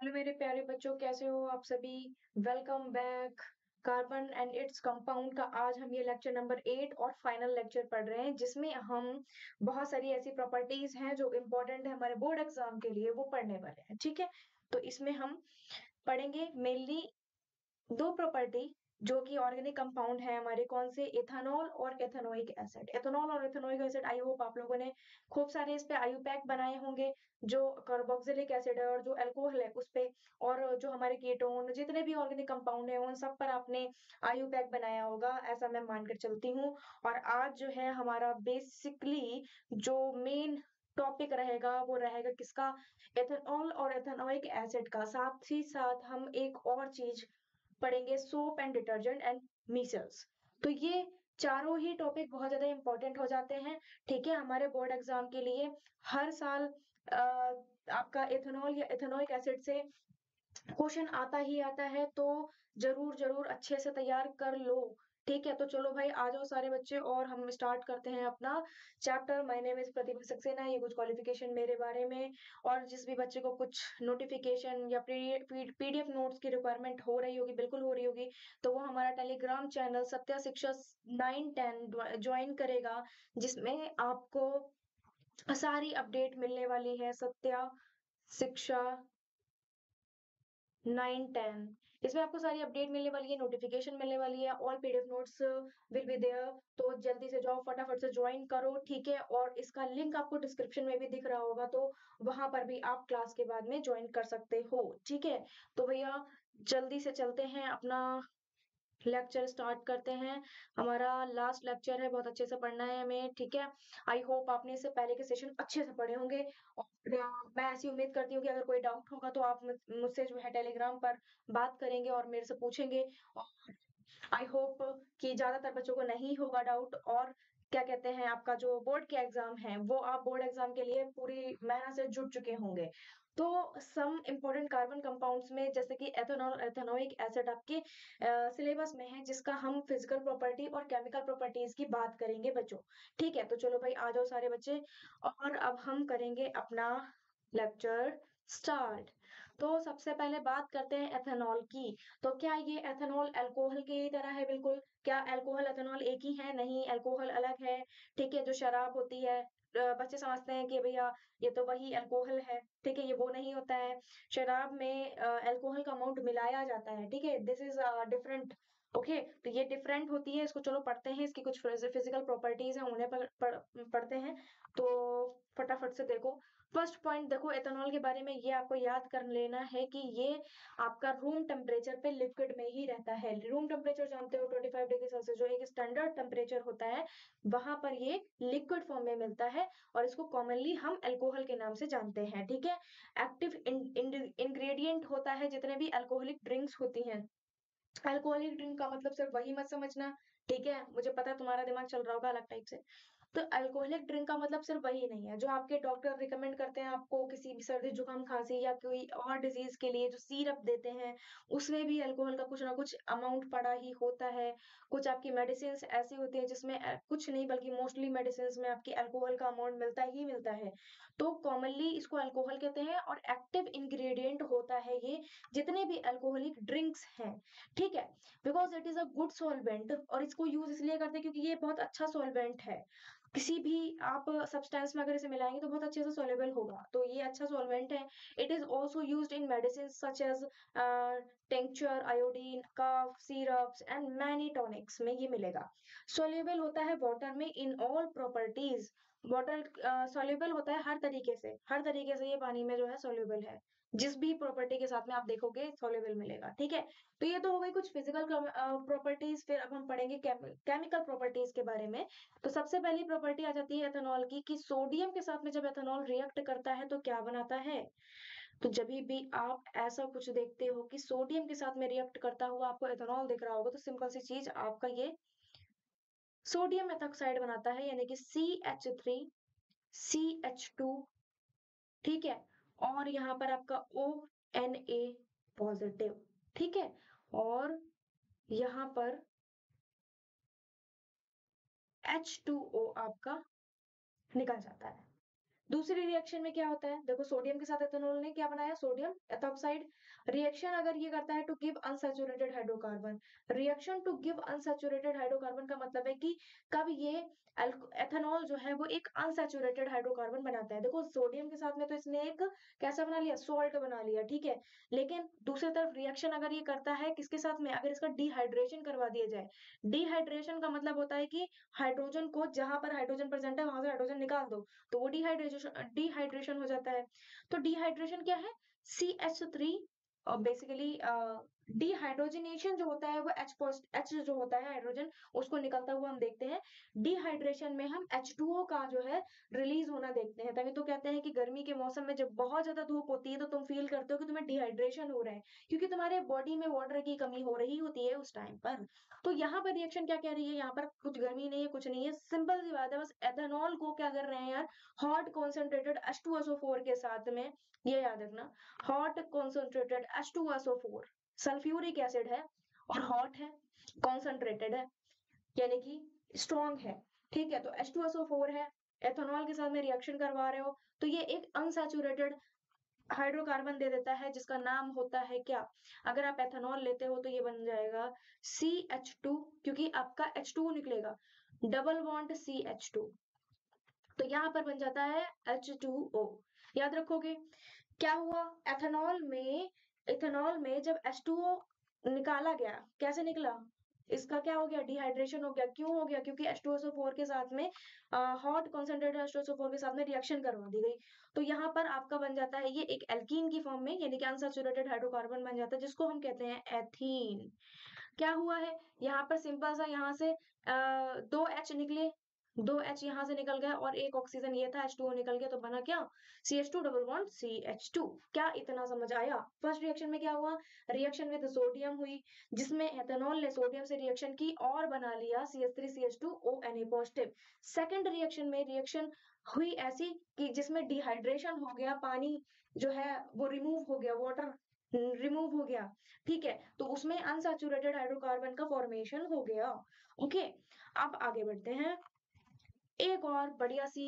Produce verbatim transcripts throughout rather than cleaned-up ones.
Hello मेरे प्यारे बच्चों, कैसे हो आप सभी। Welcome back. Carbon and its compound का आज हम ये लेक्चर नंबर एट और फाइनल लेक्चर पढ़ रहे हैं, जिसमें हम बहुत सारी ऐसी प्रॉपर्टीज हैं जो इम्पोर्टेंट है हमारे बोर्ड एग्जाम के लिए, वो पढ़ने वाले हैं। ठीक है, तो इसमें हम पढ़ेंगे मेनली दो प्रॉपर्टी जो कि ऑर्गेनिक कंपाउंड है हमारे, कौन से, इथेनॉल और एथेनोइक एसिड। इथेनॉल और एथेनोइक एसिड, आई होप आप लोगों ने खूब सारे इस पे आयुपैक बनाए होंगे, जो कार्बोक्सिलिक एसिड है और जो अल्कोहल है उस पे, और जो हमारे कीटोन जितने भी ऑर्गेनिक कंपाउंड है उन सब पर आपने आयुपैक बनाया होगा, ऐसा मैं मानकर चलती हूँ। और आज जो है हमारा बेसिकली जो मेन टॉपिक रहेगा वो रहेगा किसका, एथेनॉल और एथेनोइक एसिड का। साथ ही साथ हम एक और चीज पढ़ेंगे, soap and detergent and micelles. तो ये चारों ही टॉपिक बहुत ज्यादा इंपॉर्टेंट हो जाते हैं। ठीक है, हमारे बोर्ड एग्जाम के लिए हर साल आ, आपका एथेनॉल या एथेनोइक एसिड से क्वेश्चन आता ही आता है, तो जरूर जरूर अच्छे से तैयार कर लो। ठीक है, तो चलो भाई आ जाओ सारे बच्चे और हम स्टार्ट करते हैं अपना chapter. My name is Pratibha Saxena, ये कुछ क्वालिफिकेशन मेरे बारे में। और जिस भी बच्चे को कुछ नोटिफिकेशन या पीडीएफ नोट्स की रिक्वायरमेंट हो रही होगी, बिल्कुल हो रही होगी, तो वो हमारा टेलीग्राम चैनल सत्या शिक्षा नाइन टेन ज्वाइन करेगा, जिसमें आपको सारी अपडेट मिलने वाली है। सत्या शिक्षा नाइन टेन, इसमें आपको सारी अपडेट मिलने वाली है, नोटिफिकेशन मिलने वाली है, all PDF notes will be there. तो जल्दी से जाओ, फटाफट से ज्वाइन करो। ठीक है, और इसका लिंक आपको डिस्क्रिप्शन में भी दिख रहा होगा, तो वहां पर भी आप क्लास के बाद में ज्वाइन कर सकते हो। ठीक है, तो भैया जल्दी से चलते हैं, अपना लेक्चर स्टार्ट करते हैं। हमारा लास्ट लेक्चर है, बहुत अच्छे से पढ़ना है हमें। ठीक है, आई होप आपने इससे पहले के सेशन अच्छे से पढ़े होंगे, और अ, मैं ऐसी उम्मीद करती हूँ कि अगर कोई डाउट होगा तो आप मुझ- मुझसे जो है टेलीग्राम पर बात करेंगे और मेरे से पूछेंगे। आई होप कि ज्यादातर बच्चों को नहीं होगा डाउट, और क्या कहते हैं, आपका जो बोर्ड के एग्जाम है वो आप बोर्ड एग्जाम के लिए पूरी मेहनत से जुट चुके होंगे। तो सम इम्पोर्टेंट कार्बन कंपाउंड्स में जैसे कि एथेनॉल, एथेनोइक एसिड आपके सिलेबस में है, जिसका हम फिजिकल प्रॉपर्टी और केमिकल प्रॉपर्टीज की बात करेंगे बच्चों। ठीक है, तो चलो भाई आ जाओ सारे बच्चे, और अब हम करेंगे अपना लेक्चर स्टार्ट। तो सबसे पहले बात करते हैं एथेनॉल की। तो क्या ये एथेनॉल अल्कोहल की तरह है? बिल्कुल। क्या अल्कोहल एथेनॉल एक ही है? नहीं, अल्कोहल अलग है। ठीक है, जो शराब होती है, अ, बच्चे समझते हैं कि भैया ये तो वही अल्कोहल है। ठीक है, ये वो नहीं होता है। शराब में अल्कोहल का अमाउंट मिलाया जाता है। ठीक है, दिस इज डिफरेंट। ओके, तो ये डिफरेंट होती है, इसको चलो पढ़ते हैं, इसकी कुछ फिजिकल प्रॉपर्टीज हैं उन्हें पढ़, पढ़, पढ़ते हैं। तो फटाफट से देखो, फर्स्ट पॉइंट देखो एथेनॉल के बारे में, ये आपको याद कर लेना है कि ये आपका रूम टेम्परेचर पे लिक्विड में ही रहता है। रूम टेम्परेचर जानते हो, ट्वेंटी फाइव डिग्री सेल्सियस जो एक स्टैंडर्ड टेम्परेचर होता है, वहां पर ये लिक्विड फॉर्म में मिलता है, और इसको कॉमनली हम अल्कोहल के नाम से जानते हैं। ठीक है, एक्टिव इंग्रेडिएंट होता है जितने भी अल्कोहलिक ड्रिंक्स होती हैं। अल्कोहलिक ड्रिंक का मतलब सिर्फ वही मत समझना। ठीक है, मुझे पता है तुम्हारा दिमाग चल रहा होगा अलग टाइप से। तो अल्कोहलिक ड्रिंक का मतलब सिर्फ वही नहीं है जो आपके डॉक्टर रिकमेंड करते हैं आपको किसी भी सर्दी जुकाम खांसी या कोई और डिजीज के लिए, जो सिरप देते हैं उसमें भी अल्कोहल का कुछ ना कुछ अमाउंट पड़ा ही होता है। कुछ आपकी मेडिसिन ऐसी होती है जिसमें अ, कुछ नहीं बल्कि मोस्टली मेडिसिन में आपकी अल्कोहल का अमाउंट मिलता ही मिलता है। तो कॉमनली इसको अल्कोहल कहते हैं, और एक्टिव इंग्रेडिएंट होता है ये जितने भी अल्कोहलिक ड्रिंक्स हैं। ठीक है, because it is a good solvent, और इसको यूज इसलिए करते हैं क्योंकि ये बहुत अच्छा सॉल्वेंट है। किसी भी आप सब्सटेंस में अगर इसे मिलाएंगे तो बहुत अच्छे से सॉल्युबल होगा, तो ये अच्छा सॉल्वेंट है। It is also used in medicine such as tincture, iodine, cough syrups and many tonics में ये मिलेगा। सॉल्युबल होता है वाटर में in all properties. Water soluble होता है हर तरीके से, हर तरीके से ये पानी में जो है सॉल्युबल है, जिस भी प्रॉपर्टी के साथ में आप देखोगे सॉल्युबल मिलेगा। ठीक है, तो ये तो हो गई कुछ फिजिकल प्रॉपर्टीज। फिर अब हम पढ़ेंगे केमिकल प्रॉपर्टीज के बारे में। तो सबसे पहली प्रॉपर्टी आ जाती है एथेनॉल की, कि सोडियम के साथ में जब एथेनॉल रिएक्ट करता है तो क्या बनाता है। तो जब भी आप ऐसा कुछ देखते हो कि सोडियम के साथ में रिएक्ट करता हुआ आपको एथेनॉल दिख रहा होगा, तो सिंपल सी चीज, आपका ये सोडियम एथॉक्साइड बनाता है, यानी कि C H three C H two. ठीक है, और यहाँ पर आपका ओ एन ए पॉजिटिव। ठीक है, और यहाँ पर एच टू ओ आपका निकल जाता है। दूसरी रिएक्शन में क्या होता है, देखो सोडियम के साथ एथेनॉल ने क्या बनाया, सोडियम एथॉक्साइड। रिएक्शन अगर ये करता है to give unsaturated hydrocarbon. Reaction to give unsaturated hydrocarbon का मतलब है कि कब ये एथेनॉल जो है वो एक अनसैचुरेटेड हाइड्रोकार्बन बनाता है। देखो सोडियम के साथ में तो इसने एक कैसा बना लिया, सॉल्ट बना लिया, ठीक है। लेकिन दूसरी तरफ रिएक्शन अगर ये करता है किसके साथ में, अगर इसका डिहाइड्रेशन करवा दिया जाए। डिहाइड्रेशन का मतलब होता है कि हाइड्रोजन को जहां पर हाइड्रोजन प्रेजेंट है वहां से हाइड्रोजन निकाल दो, तो वो डिहाइड्रेशन डिहाइड्रेशन हो जाता है। तो डिहाइड्रेशन क्या है, सी एच थ्री। और बेसिकली डिहाइड्रोजनेशन जो होता है वो एच एच जो होता है हाइड्रोजन, उसको निकलता हुआ हम देखते हैं। डिहाइड्रेशन में हम एच टू ओ का जो है रिलीज होना देखते हैं। तभी तो कहते हैं कि गर्मी के मौसम में जब बहुत ज्यादा धूप होती है तो तुम फील करते हो कि तुम्हें डिहाइड्रेशन हो रहा है, क्योंकि तुम्हारे बॉडी में वाटर की कमी हो रही होती है उस टाइम पर। तो यहाँ पर रिएक्शन क्या कह रही है, यहाँ पर कुछ गर्मी नहीं है, कुछ नहीं है, सिंपल सी बात है, बस एथेनॉल को क्या कर रहे हैं यार, hot concentrated H two S O four के साथ में, ये याद रखना, hot concentrated H two S O four, sulphuric acid है और हॉट है, कॉन्सेंट्रेटेड है, यानी कि स्ट्रॉन्ग है, ठीक है। तो H two S O four है, एथेनॉल के साथ में रिएक्शन करवा रहे हो, तो ये एक अनसैचुरेटेड हाइड्रोकार्बन दे देता है जिसका नाम होता है क्या, अगर आप एथेनॉल लेते हो तो ये बन जाएगा सी एच टू, क्योंकि आपका एच टू निकलेगा, double bond C H two, तो यहाँ पर बन जाता है एच टू ओ। याद रखोगे क्या हुआ, एथेनॉल में इथेनॉल में जब एच टू ओ निकाला गया, कैसे निकला, इसका क्या हो गया, डिहाइड्रेशन हो गया। क्यों हो गया, क्योंकि H two S O four के साथ में hot concentrated H two S O four के साथ में रिएक्शन करवा दी गई। तो यहाँ पर आपका बन जाता है ये एक एल्कीन की फॉर्म में, यानी कि अनसैचुरेटेड हाइड्रोकार्बन बन जाता है जिसको हम कहते हैं एथीन। क्या हुआ है, यहाँ पर सिंपल सा, यहाँ से आ, दो एच निकले, दो एच यहाँ से निकल गया और एक ऑक्सीजन ये था, एच टू ओ निकल गया, तो बना क्या, C H two double bond C H two. क्या इतना समझ आया। फर्स्ट रिएक्शन में क्या हुआ, रिएक्शन विद सोडियम हुई, जिसमें एथेनॉल ने सोडियम से रिएक्शन की और बना लिया C H three C H two O N A positive. Second reaction में रिएक्शन हुई ऐसी कि जिसमें डिहाइड्रेशन हो गया, पानी जो है वो रिमूव हो गया, वाटर रिमूव हो गया, ठीक है, तो उसमें अनसैचुरेटेड हाइड्रोकार्बन का फॉर्मेशन हो गया। ओके, अब आगे बढ़ते हैं, एक और बढ़िया सी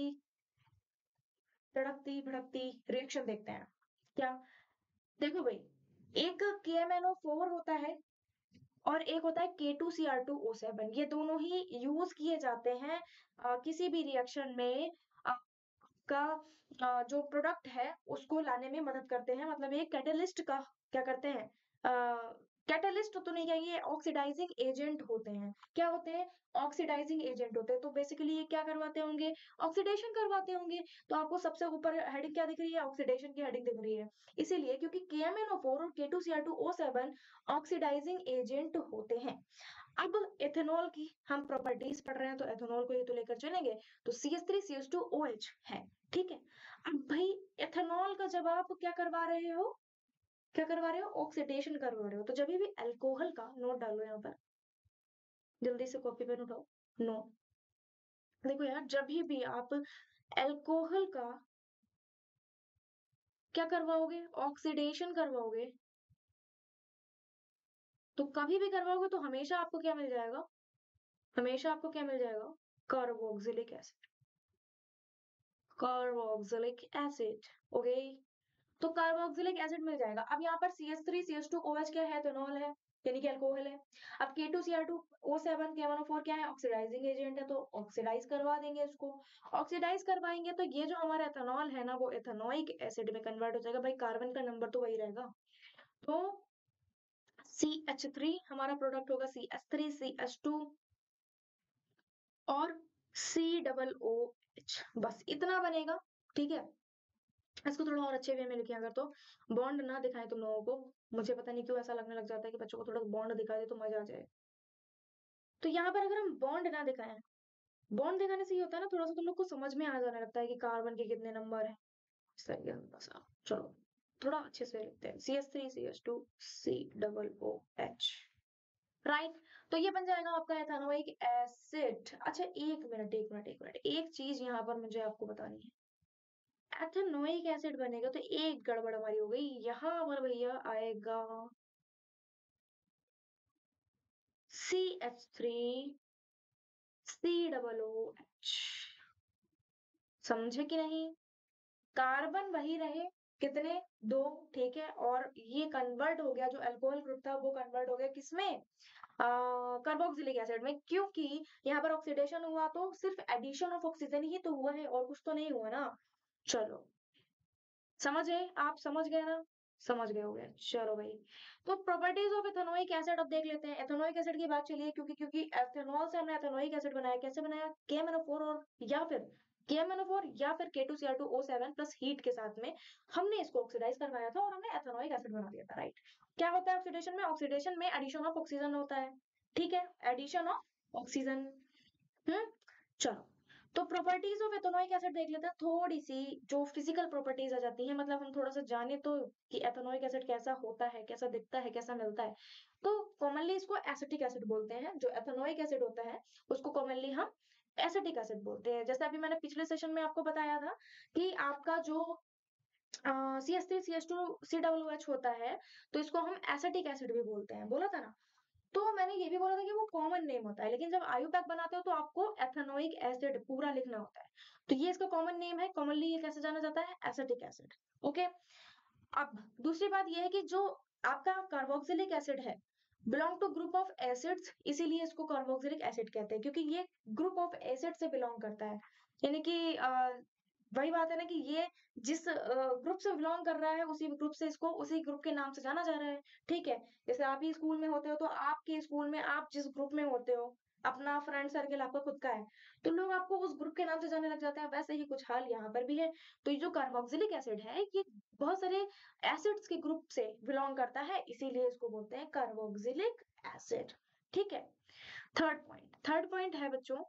तड़कती भड़कती रिएक्शन देखते हैं। क्या, देखो भाई, एक के एम एन ओ फोर होता है और एक होता है K two C R two O seven, ये दोनों ही यूज किए जाते हैं अ, किसी भी रिएक्शन में अ, का अ, जो प्रोडक्ट है उसको लाने में मदद करते हैं, मतलब ये कैटलिस्ट का क्या करते हैं, कैटलिस्ट तो नहीं कहेंगे, ऑक्सीडाइजिंग एजेंट होते हैं। क्या होते हैं, ऑक्सीडाइजिंग एजेंट होते हैं। तो बेसिकली ये क्या करवाते होंगे, ऑक्सीडेशन करवाते होंगे। तो आपको सबसे ऊपर हेडिंग क्या दिख रही है, ऑक्सीडेशन की हेडिंग दिख रही है, इसीलिए क्योंकि के एम एन ओ फोर और K two C R two O seven oxidising agent होते हैं। अब एथेनॉल की हम प्रॉपर्टीज पढ़ रहे हैं, तो एथेनॉल को ये तो लेकर चलेंगे, तो C H three C H two O H है, ठीक है। अब भाई एथेनॉल का जब आप क्या करवा रहे हो, क्या करवा रहे हो, ऑक्सीडेशन करवा रहे हो, तो जब भी अल्कोहल का, नोट डालो यहाँ पर, जल्दी से कॉपी पेन उठाओ, नो, देखो यार, जब भी आप अल्कोहल का क्या करवाओगे, ऑक्सीडेशन करवाओगे, तो कभी भी करवाओगे तो हमेशा आपको क्या मिल जाएगा, हमेशा आपको क्या मिल जाएगा, carboxylic acid, carboxylic acid, okay. तो कार्बोक्सिलिक एसिड मिल जाएगा। अब यहाँ पर C H three C H two O H क्या है, एथेनॉल है, यानी कि अल्कोहल है। अब K two C R two O seven K one O four क्या है, ऑक्सीडाइजिंग एजेंट है, तो ऑक्सीडाइज करवा देंगे इसको। ऑक्सीडाइज करवाएंगे तो ये जो हमारा एथेनॉल है ना, वो एथेनोइक एसिड में कन्वर्ट हो जाएगा। भाई कार्बन का नंबर तो वही रहेगा, तो सी एच थ्री हमारा प्रोडक्ट होगा, C H three C H two और सी डबल ओ एच, बस इतना बनेगा, ठीक है। इसको थोड़ा और अच्छे वे में लिखे, अगर तो बॉन्ड ना दिखाएं तुम लोगों को, मुझे पता नहीं क्यों ऐसा लगने लग जाता है कि बच्चों को थोड़ा बॉन्ड दिखा दे तो मजा आ जाए। तो यहाँ पर अगर हम बॉन्ड ना दिखाएं, बॉन्ड दिखाने से ये होता है ना, थोड़ा सा तुम लोग को समझ में आ जाने लगता है कि कार्बन के कितने नंबर है, सही है थोड़ा सा। चलो थोड़ा अच्छे से लिखते हैं, C H three C H two C double O H, right. तो ये बन जाएगा आपका एथेनोइक एसिड। अच्छा एक मिनट एक मिनट एक मिनट, एक चीज यहाँ पर मुझे आपको बतानी है, एथेनोइक एसिड बनेगा तो एक गड़बड़ हमारी हो गई, यहाँ पर भैया आएगा C H three C double O H, समझे कि नहीं, कार्बन वही रहे, कितने, दो, ठीक है, और ये कन्वर्ट हो गया, जो अल्कोहल ग्रुप था वो कन्वर्ट हो गया किसमें, कार्बोक्सिलिक एसिड में, क्योंकि यहाँ पर ऑक्सीडेशन हुआ तो सिर्फ एडिशन ऑफ ऑक्सीजन ही तो हुआ है और कुछ तो नहीं हुआ ना। चलो समझ गए, आप समझ गए ना, समझ गए हो गए, चलो भाई। तो प्रॉपर्टीज ऑफ एथेनोइक एसिड अब देख लेते हैं। एथेनोइक एसिड की बात चलिए, क्योंकि क्योंकि एथेनॉल से हमने एथेनोइक एसिड बनाया, कैसे बनाया, के एम एन ओ फोर और या फिर के एम एन ओ फोर या फिर K two C R two O seven plus heat के साथ में हमने इसको ऑक्सीडाइज करवाया था और हमने एथेनोइक एसिड बना दिया था, राइट। क्या होता है ऑक्सीडेशन में, ऑक्सीडेशन में एडिशन ऑफ ऑक्सीजन होता है, ठीक है, एडिशन ऑफ ऑक्सीजन। हम्म, चलो, तो प्रॉपर्टीज ऑफ एथेनोइक एसिड देख लेते हैं, थोड़ी सी जो फिजिकल प्रॉपर्टीज आ जाती है, मतलब हम थोड़ा सा जाने तो कि एथेनोइक एसिड कैसा होता है, कैसा दिखता है, कैसा मिलता है। तो कॉमनली इसको एसिटिक एसिड बोलते हैं, जो एथेनोइक एसिड होता है उसको कॉमनली हम एसिटिक एसिड बोलते हैं। जैसे अभी मैंने पिछले सेशन में आपको बताया था कि आपका जो C S three C H two C W H होता है, तो इसको हम एसिटिक एसिड भी बोलते हैं, बोला था ना। तो मैंने ये भी बोला था कि वो कॉमन नेम होता है, लेकिन जब आयुपैक बनाते हो तो आपको एथेनोइक एसिड पूरा लिखना होता है। तो ये इसका कॉमन नेम है, कॉमनली ये कैसे जाना जाता है, एसिटिक एसिड। ओके, अब दूसरी बात ये है कि जो आपका कार्बोक्सिलिक एसिड है, belong to group of acids, इसीलिए इसको कार्बोक्सिलिक एसिड कहते हैं, क्योंकि ये ग्रुप ऑफ एसिड से बिलोंग करता है। यानी कि वही बात है ना कि ये जिस ग्रुप से बिलोंग कर रहा है, उसी ग्रुप से इसको उसी ग्रुप के नाम से जाना जा रहा है, ठीक है। जैसे आप ही स्कूल में होते हो तो आपके स्कूल में आप जिस ग्रुप में होते हो, अपना फ्रेंड सर्कल आपका खुद का है, तो लोग आपको उस ग्रुप के नाम से जाने लग जाते हैं। वैसे ही कुछ हाल यहाँ पर भी है। तो ये जो कार्बोक्सिलिक एसिड है, ये बहुत सारे एसिड्स के ग्रुप से बिलोंग करता है, इसीलिए इसको बोलते हैं कार्बोक्सिलिक एसिड, ठीक है। थर्ड पॉइंट, थर्ड पॉइंट है बच्चों,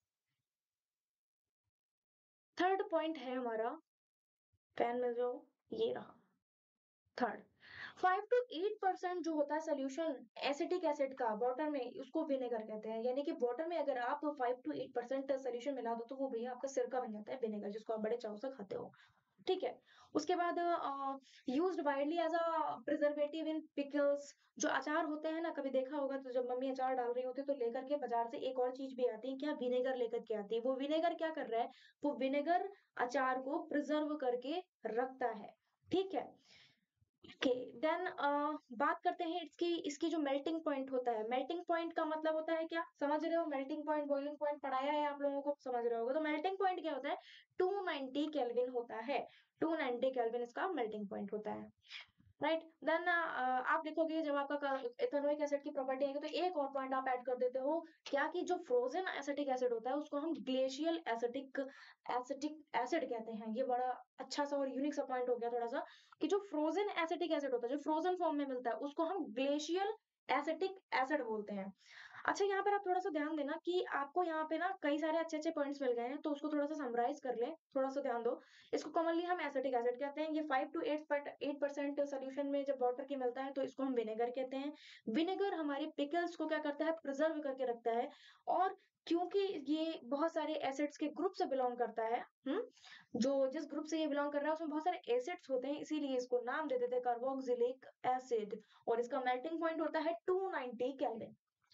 थर्ड पॉइंट है हमारा, पेन में जो ये रहा, third, five to eight percent जो होता है सोल्यूशन एसिटिक एसिड का वाटर में, उसको विनेगर कहते हैं। यानी कि वाटर में अगर आप five to eight percent solution मिला दो तो वो भैया आपका सिरका बन जाता है, विनेगर, जिसको आप बड़े चाव से खाते हो, ठीक है। उसके बाद used widely as a preservative in pickles, जो अचार होते हैं ना, कभी देखा होगा तो जब मम्मी अचार डाल रही होती है तो लेकर के बाजार से एक और चीज भी आती है, क्या, विनेगर लेकर के आती है। वो विनेगर क्या कर रहा है, वो विनेगर अचार को प्रिजर्व करके रखता है, ठीक है। ओके, देन बात करते हैं इसकी इसकी जो मेल्टिंग पॉइंट होता है। मेल्टिंग पॉइंट का मतलब होता है क्या, समझ रहे हो, मेल्टिंग पॉइंट, बॉइलिंग पॉइंट पढ़ाया है आप लोगों को, समझ रहे होगे। तो मेल्टिंग पॉइंट क्या होता है, टू नाइंटी केल्विन होता है, टू नाइंटी केल्विन इसका मेल्टिंग पॉइंट होता है, राइट। देन आप देखोगे जब आपका एथेनोइक एसिड की प्रॉपर्टी आएगी तो एक और पॉइंट आप ऐड कर देते हो, क्या, कि जो फ्रोजन एसिटिक एसिड होता है उसको हम ग्लेशियल एसिटिक एसिटिक एसिड कहते हैं। ये बड़ा अच्छा सा और यूनिक सा पॉइंट हो गया थोड़ा सा, कि जो फ्रोजन एसिटिक एसिड होता है, जो फ्रोजन फॉर्म में मिलता है, उसको हम ग्लेशियल एसिटिक एसिड बोलते हैं। अच्छा, यहाँ पर आप थोड़ा सा ध्यान देना कि आपको यहाँ पे ना कई सारे अच्छे अच्छे पॉइंट्स मिल गए हैं, तो उसको थोड़ा सा समराइज कर लें, थोड़ा सा ध्यान दो। इसको कॉमनली हम एसिटिक एसिड कहते हैं। ये five to eight eight percent solution में जब वाटर की मिलता है तो इसको हम विनेगर कहते हैं। विनेगर हमारे पिकल्स को क्या करता है, प्रिजर्व करके रखता है। और क्योंकि ये बहुत सारे एसिड्स के ग्रुप से बिलोंग करता है, हम्म, जो जिस ग्रुप से ये बिलोंग कर रहा है उसमें बहुत सारे एसिड्स होते हैं, इसीलिए इसको नाम दे देते हैं कार्बोक्सिलिक एसिड। और इसका मेल्टिंग पॉइंट होता है two ninety kelvin.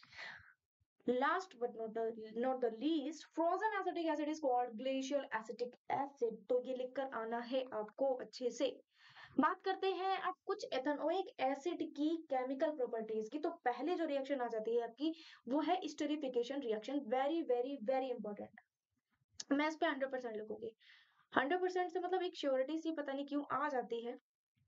Last but not the not the least, frozen acetic acid is called glacial acetic acid. तो ये लिखकर आना है आपको अच्छे से। बात करते हैं अब कुछ एथेनोइक एसिड की केमिकल प्रॉपर्टीज की। तो पहले जो रिएक्शन आ जाती है आपकी, वो है esterification reaction. Very very very important. मैं इस पे हंड्रेड परसेंट लिखूंगी। हंड्रेड परसेंट से मतलब एक श्योरिटी सी पता नहीं क्यों आ जाती है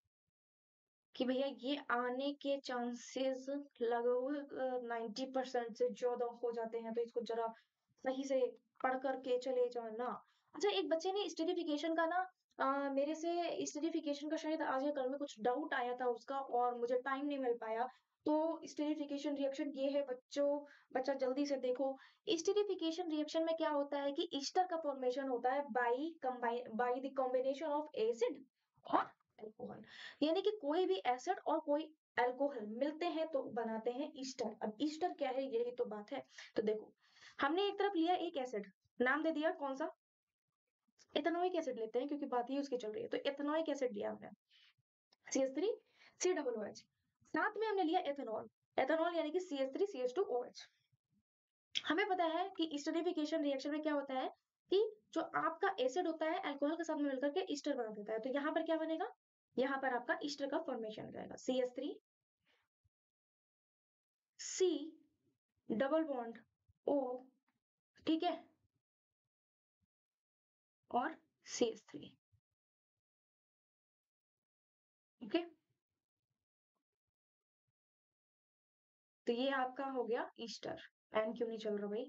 कि भैया ये आने के चांसेस लगभग नाइन्टी परसेंट से ज्यादा हो जाते हैं, तो इसको जरा सही से पढ़ करके चले जाना। अच्छा, एक बच्चे ने स्टेरिफिकेशन का ना अ, मेरे से स्टेरिफिकेशन का शायद आज या कल में कुछ डाउट आया था उसका, और मुझे टाइम नहीं मिल पाया। तो स्टेरिफिकेशन रिएक्शन ये है बच्चों, बच्चा जल्दी से देखो। स्टेरिफिकेशन रिएक्शन में क्या होता है कि ईस्टर का फॉर्मेशन होता है by combine by the combination of acid और अल्कोहल। यानी कि कोई भी एसिड और कोई अल्कोहल मिलते हैं तो बनाते हैं ईस्टर। अब ईस्टर क्या है, यही तो बात है। तो देखो, हमने एक तरफ लिया एक एसिड, नाम दे दिया कौन सा, एथेनोइक एसिड लेते हैं क्योंकि बात ही उसकी चल रही है। तो एथेनोइक एसिड लिया हमने, C H three C double O H, साथ में हमने लिया एथेनॉल, एथेनॉल यानी कि C H three C H two O H. हमें पता है कि स्टेरिफिकेशन रिएक्शन में क्या होता है कि जो आपका एसिड होता है अल्कोहल के साथ में मिलकर के ईस्टर बना देता है। तो यहाँ पर क्या बनेगा, यहाँ पर आपका ईस्टर का फॉर्मेशन हो जाएगा, C H three C double bond O, ठीक है, और सी एच थ्री। ओके, तो ये आपका हो गया ईस्टर। एन क्यों नहीं चल रहा भाई?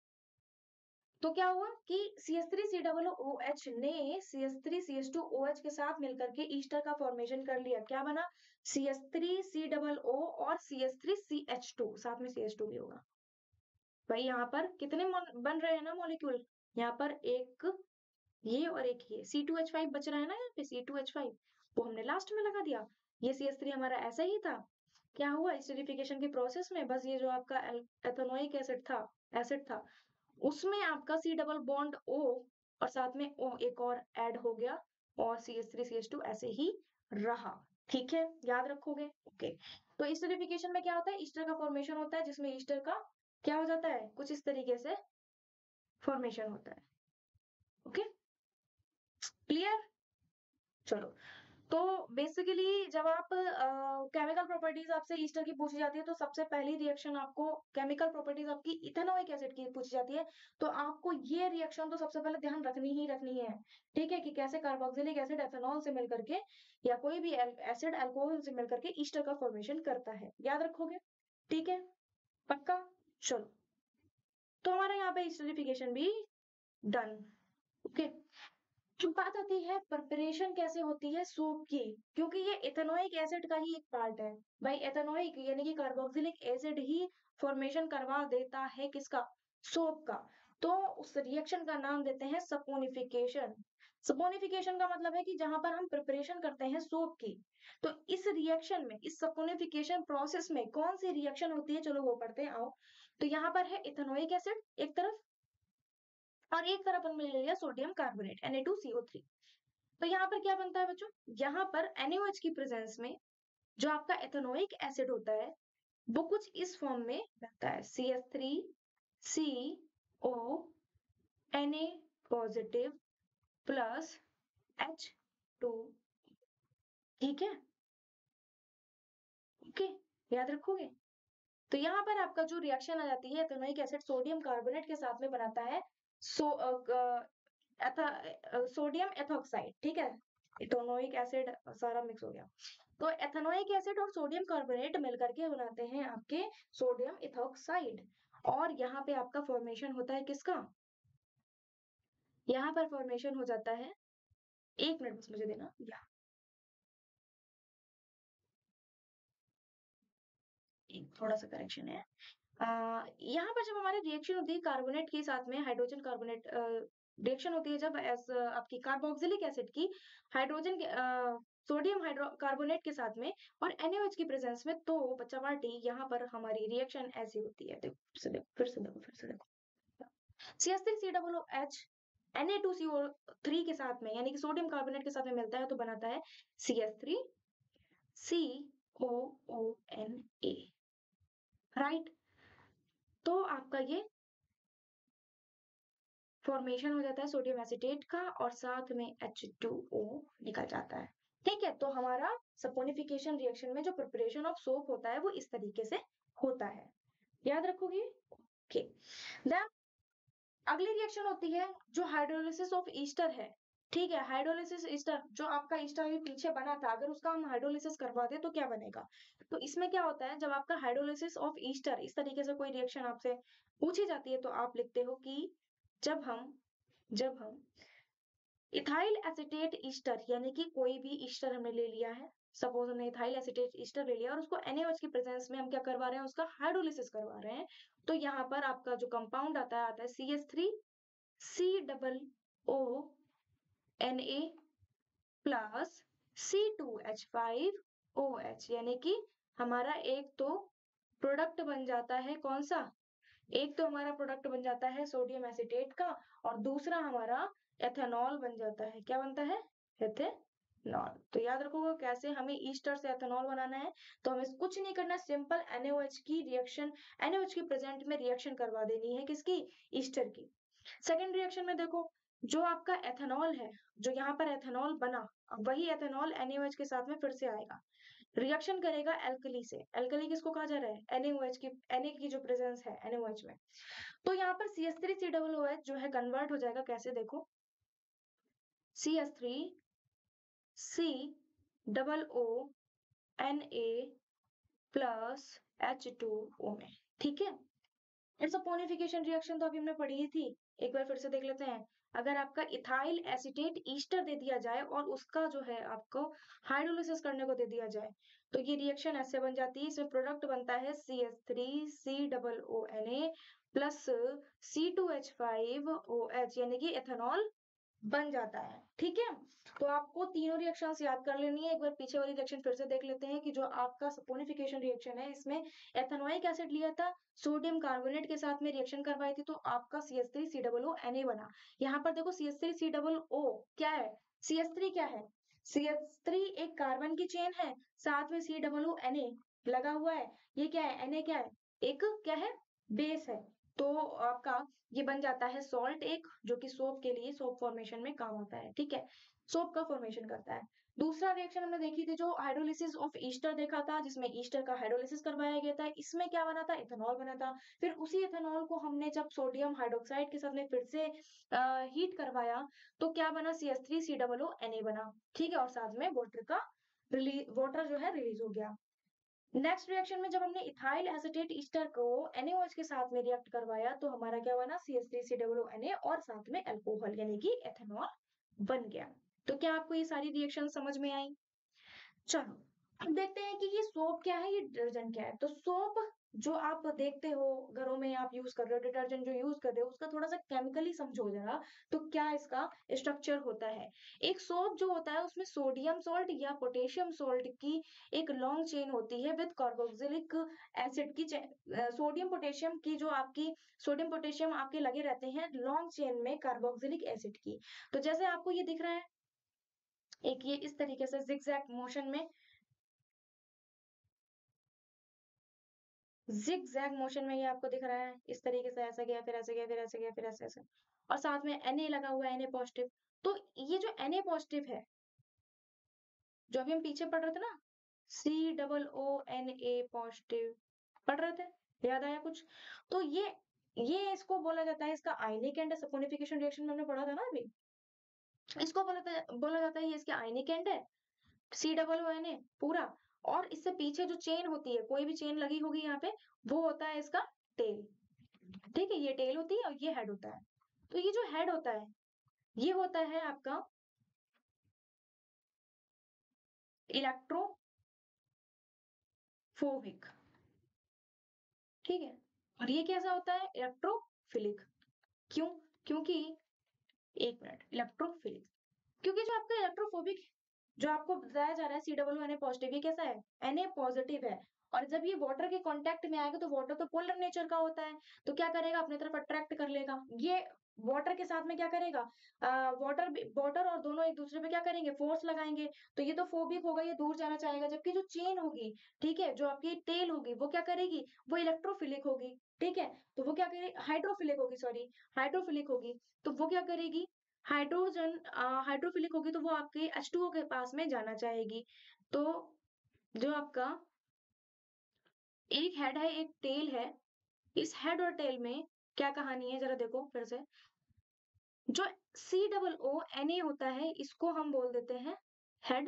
तो क्या हुआ कि C H three C double O H ने C H three C H two O H के साथ मिलकर के ईस्टर का फॉर्मेशन कर लिया। क्या बना, C H three C double O और C H three C H two, साथ में सी एच टू भी होगा। भाई यहाँ पर कितने बन रहे हैं ना मॉलिक्यूल, यहाँ पर एक ये और एक ये सी टू एच फाइव बच रहा है ना, यहाँ पे सी टू एच फाइव, वो हमने लास्ट में लगा दिया। ये सी एच थ्री हमारा ऐसा ही था। क्या हुआ एसिडिफिकेशन की प्रोसेस में, बस ये जो आपका एथेनोइक एसिड था एसिड था उसमें आपका सी डबल बॉन्ड ओ और साथ में ओ एक और ऐड हो गया और C H three C H two ऐसे ही रहा। ठीक है, याद रखोगे। ओके, तो एसिडिफिकेशन में क्या होता है, ईस्टर का फॉर्मेशन होता है, जिसमें ईस्टर का क्या हो जाता है, कुछ इस तरीके से फॉर्मेशन होता है। Okay, clear. चलो, तो बेसिकली जब आप केमिकल uh, प्रॉपर्टीज आपसे ईस्टर की पूछी जाती है तो सबसे पहली रिएक्शन आपको केमिकल प्रॉपर्टीज आपकी इथेनोइक एसिड की पूछी जाती है, तो आपको ये रिएक्शन तो सबसे पहले ध्यान रखनी ही रखनी है। ठीक है, कि कैसे कार्बोक्सिलिक एसिड एथेनॉल से मिलकर के या कोई भी एसिड अल्कोहल से मिलकर के ईस्टर का फॉर्मेशन करता है, याद रखोगे। ठीक है, पक्का। चलो, तो हमारा यहाँ पे एसिडिफिकेशन भी डन। ओके, अब बात आती है प्रिपरेशन कैसे होती है सूप की, क्योंकि ये एथेनोइक एसिड का ही एक पार्ट है। भाई एथेनोइक यानी कि कार्बोक्सिलिक एसिड ही फॉर्मेशन करवा देता है किसका, सोप का। तो उस रिएक्शन का नाम देते हैं सपोनिफिकेशन। सपोनिफिकेशन का मतलब है कि जहां पर हम प्रिपरेशन करते हैं सोप की, तो इस रिएक्शन में, इस सपोनिफिकेशन प्रोसेस में कौन सी रिएक्शन होती है, चलो वो पढ़ते हैं आओ। तो यहाँ पर है इथेनोइक एसिड एक तरफ, और एक तरफ हमने ले लिया sodium carbonate N A two C O three. तो यहाँ पर क्या बनता है बच्चों, यहाँ पर NaOH की प्रेजेंस में जो आपका एथेनोइक एसिड होता है वो कुछ इस फॉर्म में बनता है, C H three C O Na positive plus H two. ठीक है, ओके, याद रखोगे। तो यहाँ पर आपका जो रिएक्शन आ जाती है, एथेनोइक एसिड सोडियम कार्बोनेट के साथ में बनाता है सो सोडियम एथोक्साइड। ठीक है, एथेनोइक एसिड सारा मिक्स हो गया, तो एथेनोइक एसिड और सोडियम कार्बोनेट मिलकर के बनाते हैं आपके सोडियम एथोक्साइड। और यहाँ पे आपका फॉर्मेशन होता है किसका, यहाँ पर फॉर्मेशन हो जाता है, एक मिनट बस मुझे देना, या थोड़ा सा करेक्शन है। आ, यहाँ पर जब हमारी रिएक्शन होती है कार्बोनेट के साथ में हाइड्रोजन कार्बोनेट रिएक्शन होती है जब एस आपकी कार्बोक्सिलिक एसिड की हाइड्रोजन के सोडियम हाइड्रो कार्बोनेट के साथ में और NaOH की प्रेजेंस में, तो बच्चा पार्टी यहाँ पर हमारी रिएक्शन ऐसी होती है। देखो फिर से देखो फिर से देखो फिर से देखो C H three C double O H N A two C O three के साथ में यानी कि सोडियम कार्बोनेट के साथ में मिलता है तो बनाता है C H three C O O N A, right. तो आपका ये फॉर्मेशन हो जाता है सोडियम एसिटेट का और साथ में एच टू ओ निकल जाता है। ठीक है, तो हमारा सपोनिफिकेशन रिएक्शन में जो प्रिपरेशन ऑफ सोप होता है वो इस तरीके से होता है, याद रखोगे। ओके, देन अगली रिएक्शन होती है जो हाइड्रोलिसिस ऑफ ईस्टर है। ठीक है, हाइड्रोलिसिस ईस्टर जो आपका ईस्टर भी पीछे बना था, अगर उसका हम हाइड्रोलिसिस करवा दे तो क्या बनेगा। तो इसमें क्या होता है, जब आपका हाइड्रोलिसिस ऑफ ईस्टर इस तरीके से कोई रिएक्शन आपसे पूछी जाती है तो आप लिखते हो कि जब हम जब हम इथाइल एसिटेट ईस्टर यानी कि कोई भी ईस्टर हमने ले लिया है, सपोज हमने इथाइल एसिटेट ईस्टर ले लिया और उसको NaOH की प्रेजेंस में हम क्या करवा रहे हैं, उसका हाइड्रोलिसिस करवा रहे हैं, तो यहाँ पर आपका जो कंपाउंड आता है आता है C H three C double O N A plus C two H five O H, यानी कि हमारा एक तो प्रोडक्ट बन जाता है कौन सा, एक तो हमारा प्रोडक्ट बन जाता है सोडियम एसिटेट का और दूसरा हमारा एथेनॉल बन जाता है। क्या बनता है, एथेनॉल। तो याद रखोगे कैसे हमें ईस्टर से एथेनॉल बनाना है, तो हमें कुछ नहीं करना, सिंपल NaOH की रिएक्शन NaOH की प्रेजेंट में रिएक्शन करवा देनी है किसकी, ईस्टर की। सेकेंड रिएक्शन में देखो जो आपका एथेनॉल है, जो यहाँ पर एथेनॉल बना, वही एथेनॉल NaOH के साथ में फिर से आएगा, रिएक्शन करेगा एल्कली से। एल्कली किसको कहा जा रहा है? NaOH की, Na की जो प्रेजेंस है NaOH में। तो यहाँ पर C H three C double O H जो है कन्वर्ट हो जाएगा, कैसे देखो, C H three C double O N A plus H two O में, ठीक है। इट्स अ पोनिफिकेशन रिएक्शन, तो अभी हमने पढ़ी ही थी, एक बार फिर से देख लेते हैं। अगर आपका इथाइल एसीटेट ईस्टर दे दिया जाए और उसका जो है आपको हाइड्रोलिसिस करने को दे दिया जाए, तो ये रिएक्शन ऐसे बन जाती है। इसमें प्रोडक्ट बनता है C H three C double O N A plus C two H five O H, यानी कि एथेनॉल बन जाता है, ठीक है। तो आपको तीनों रिएक्शंस याद कर लेनी है। एक बार पीछे वाली रिएक्शन फिर से देख लेते हैं कि जो आपका सपोनिफिकेशन रिएक्शन है, इसमें एथेनोइक एसिड लिया था, सोडियम कार्बोनेट के साथ में रिएक्शन करवाई थी, तो आपका C H three C double O N A बना। यहाँ पर देखो C H three C double O क्या है, सी एच थ्री क्या है, सी एच थ्री एक कार्बन की चेन है, साथ में सी डबल ओ एन ए लगा हुआ है। ये क्या है, Na क्या है, एक क्या है, बेस है। तो आपका ये बन जाता है सॉल्ट एक, जो कि सोप के लिए, सोप फॉर्मेशन में काम आता है, ठीक है, सोप का फॉर्मेशन करता है। दूसरा रिएक्शन हमने देखी थी, जो हाइड्रोलिसिस ऑफ ईस्टर देखा था, जिसमें ईस्टर का हाइड्रोलिसिस करवाया गया था। इसमें क्या बना था, इथेनॉल बना था। फिर उसी इथेनॉल को हमने जब सोडियम हाइड्रोक्साइड के साथ में फिर से हीट करवाया, तो क्या बना, C H three C double O N A बना, ठीक है, और साथ में वाटर का रिलीज, वाटर जो है रिलीज हो गया। नेक्स्ट रिएक्शन में जब हमने इथाइल एसीटेट ईस्टर को NaOH के साथ में रिएक्ट करवाया, तो हमारा क्या बना, C H three C double O N A और साथ में अल्कोहल, यानी कि एथेनॉल बन गया। तो क्या आपको ये सारी रिएक्शन समझ में आई? चलो अब देखते हैं कि ये सोप क्या है, ये डिटर्जेंट क्या है। तो सोप जो आप देखते हो घरों में, आप यूज कर रहे हो, डिटर्जेंट जो यूज कर रहे हो, उसका थोड़ा सा केमिकली समझो जरा, तो क्या इसका स्ट्रक्चर होता है। एक सोप जो होता है, उसमें सोडियम सॉल्ट या पोटेशियम सॉल्ट की एक लॉन्ग चेन होती है विद कार्बोक्सिलिक एसिड की, सोडियम पोटेशियम की, जो आपकी सोडियम पोटेशियम आपके लगे रहते हैं लॉन्ग चेन में कार्बोक्सिलिक एसिड की। तो जैसे आपको ये दिख रहा है, एक ये इस तरीके से जिगजैग मोशन में, जिगजैग मोशन में ये आपको दिख रहा है, इस तरीके से ऐसा गया, फिर ऐसे गया, फिर ऐसे गया, फिर ऐसे ऐसे, और साथ में Na लगा हुआ है, Na पॉजिटिव। तो ये जो Na पॉजिटिव है, जो अभी हम पीछे पढ़ रहे थे ना, C double O N A positive पढ़ रहे थे, याद आया कुछ? तो ये ये इसको बोला जाता है, इसका आयनिक एंड सपोनिफिकेशन रिएक्शन में हमने पढ़ा था ना अभी, इसको बोला था, बोला जाता है ये इसके आयनिक एंड है, सी डबल ओ एन ए पूरा, और इससे पीछे जो चेन होती है, कोई भी चेन लगी होगी यहाँ पे, वो होता है इसका टेल, ठीक है, ये टेल होती है और ये हेड होता है। तो ये जो हेड होता है, ये होता है आपका इलेक्ट्रोफोबिक, ठीक है, और ये कैसा होता है, इलेक्ट्रोफिलिक। क्यों? क्योंकि, एक मिनट, इलेक्ट्रोफिलिक, क्योंकि जो आपका इलेक्ट्रोफोबिक, जो आपको बताया जा रहा है C W N A positive, ये कैसा है, Na पॉजिटिव है, और जब ये वाटर के कांटेक्ट में आएगा, तो वाटर तो पोलर नेचर का होता है, तो क्या करेगा, अपनी तरफ अट्रैक्ट कर लेगा। ये वाटर के साथ में क्या करेगा, वाटर वाटर और दोनों एक दूसरे पे क्या करेंगे, फोर्स लगाएंगे, तो ये तो फोबिक होगा, ये दूर जाना चाहेगा। जबकि जो चेन होगी, ठीक है, जो आपकी टेल होगी, वो क्या करेगी, वो इलेक्ट्रोफिलिक होगी, ठीक है, तो वो क्या करेगी, हाइड्रोफिलिक होगी, सॉरी, हाइड्रोफिलिक होगी, तो वो क्या करेगी, हाइड्रोजन हाइड्रोफिलिक होगी, तो वो आपके एच टू ओ के पास में जाना चाहेगी। तो जो आपका एक हेड है, एक टेल है, इस हेड और टेल में क्या कहानी है, जरा देखो फिर से। जो सी डबल ओ एन ए होता है, इसको हम बोल देते हैं हेड,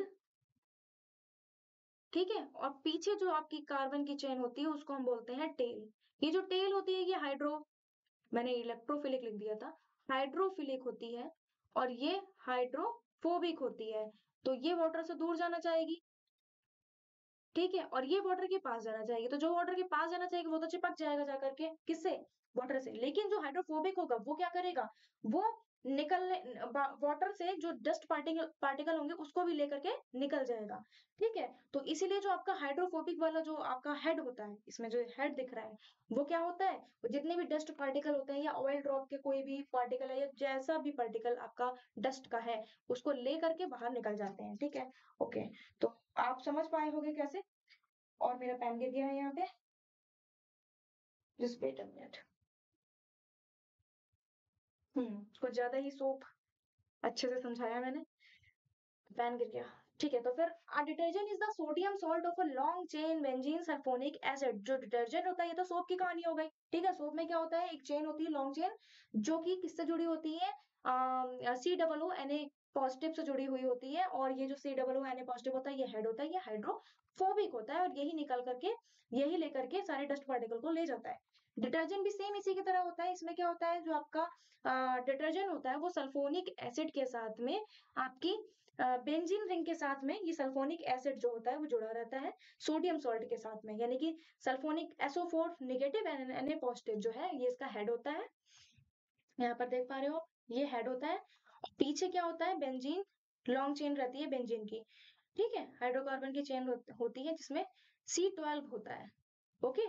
ठीक है, और पीछे जो आपकी कार्बन की चेन होती है, उसको हम बोलते हैं टेल। ये जो टेल होती है, ये हाइड्रो, मैंने इलेक्ट्रोफिलिक लिख दिया था, हाइड्रोफिलिक होती है, और ये हाइड्रोफोबिक होती है। तो ये वाटर से दूर जाना चाहेगी, ठीक है, और ये वाटर के पास जाना चाहेगी। तो जो वाटर के पास जाना चाहेगी, वो तो चिपक जाएगा जाकर के, किससे, वाटर से। लेकिन जो हाइड्रोफोबिक होगा, वो क्या करेगा, वो निकलने, वाटर से जो डस्ट पार्टिकल पार्टिकल होंगे, उसको भी लेकर के निकल जाएगा, ठीक है। तो इसीलिए जो आपका हाइड्रोफोबिक वाला जो आपका हेड होता है, इसमें जो हेड दिख रहा है, वो क्या होता है, वो जितने भी डस्ट पार्टिकल होते हैं, या ऑयल ड्रॉप के कोई भी पार्टिकल है, या जैसा भी पार्टिकल आपका डस्ट का है, उसको ले करके बाहर निकल जाते हैं, ठीक है। ओके, तो आप समझ पाए होंगे कैसे। और मेरा पेन गिर गया है यहाँ पे, just wait a minute. Hmm कुछ ज्यादा ही सोप अच्छे से समझाया मैंने? पेन गिर गया। ठीक है, तो फिर uh, detergent is the sodium salt of a long chain benzene sulphonic acid. जो डिटर्जेंट होता है, ये तो सोप की कहानी हो गई, ठीक है? सोप में क्या होता है, एक चेन होती है लॉन्ग चेन, जो कि किससे जुड़ी होती है, uh, C double O N A positive से जुड़ी हुई होती है, और ये जो C double O N A positive होता है, ये हेड होता है, ये हाइड्रोफोबिक होता है, और यही निकल करके, यही लेकर के सारे डस्ट पार्टिकल को ले जाता है। डिटर्जेंट भी सेम इसी की तरह होता है। इसमें क्या होता है, जो आपका डिटर्जेंट होता है, वो सल्फोनिक एसिड के साथ में आपकी बेंजीन रिंग के साथ में ये सल्फोनिक एसिड जो होता है वो जुड़ा रहता है सोडियम सॉल्ट के साथ में, यानी कि sulphonic S O four negative and N A positive जो है, ये इसका हेड होता है। यहाँ पर देख पा रहे हो, ये हेड होता है। पीछे क्या होता है, बेंजीन लॉन्ग चेन रहती है बेंजीन की, ठीक है? हाइड्रोकार्बन की चेन होती है जिसमें सी ट्वेल्व होता है। ओके,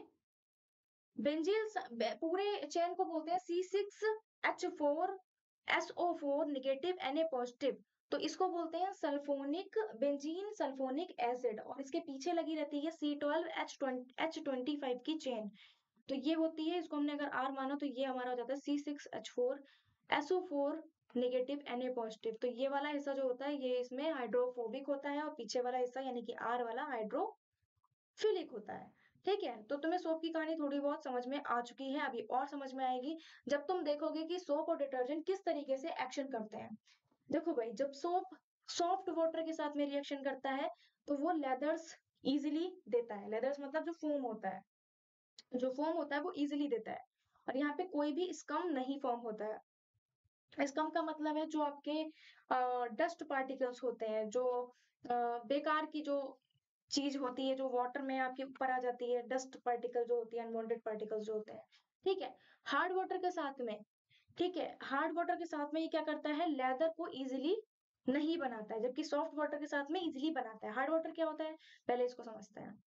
बेंजीन पूरे चेन को बोलते हैं C six H four S O four negative N A positive. तो इसको बोलते हैं सल्फोनिक बेंजीन सल्फोनिक एसिड, और इसके पीछे लगी रहती है C twelve H twenty H twenty five की चेन। तो ये होती है, इसको हमने अगर आर माना तो ये हमारा हो जाता है C six H four S O four negative N A positive. तो ये वाला हिस्सा जो होता है, ये इसमें हाइड्रोफोबिक होता है, और पीछे वाला हिस्सा यानी कि आर वाला हाइड्रो फिलिक होता है। ठीक है, तो तुम्हें सोप की कहानी थोड़ी बहुत समझ में आ चुकी है, अभी और समझ में आएगी जब तुम देखोगे कि सोप और डिटर्जेंट किस तरीके से एक्शन करते हैं। देखो भाई, जब सोप सॉफ्ट वाटर के साथ में रिएक्शन करता है, तो वो लेदर्स इजिली देता है। लेदर्स मतलब जो फोम होता है, जो फोम होता है वो इजिली देता है, और यहाँ पे कोई भी स्कम नहीं फॉर्म होता है। स्कम का मतलब है जो आपके डस्ट पार्टिकल्स होते हैं, जो अ, बेकार की जो चीज होती है, जो वाटर में आपके ऊपर आ जाती है, डस्ट पार्टिकल जो होती है, अनवांटेड पार्टिकल्स जो होते हैं, ठीक है? हार्ड वाटर के साथ में, ठीक है, हार्ड वाटर के साथ में ये क्या करता है, लेदर को इजिली नहीं बनाता है, जबकि सॉफ्ट वाटर के साथ में इजिली बनाता है। हार्ड वाटर क्या होता है, पहले इसको समझते हैं।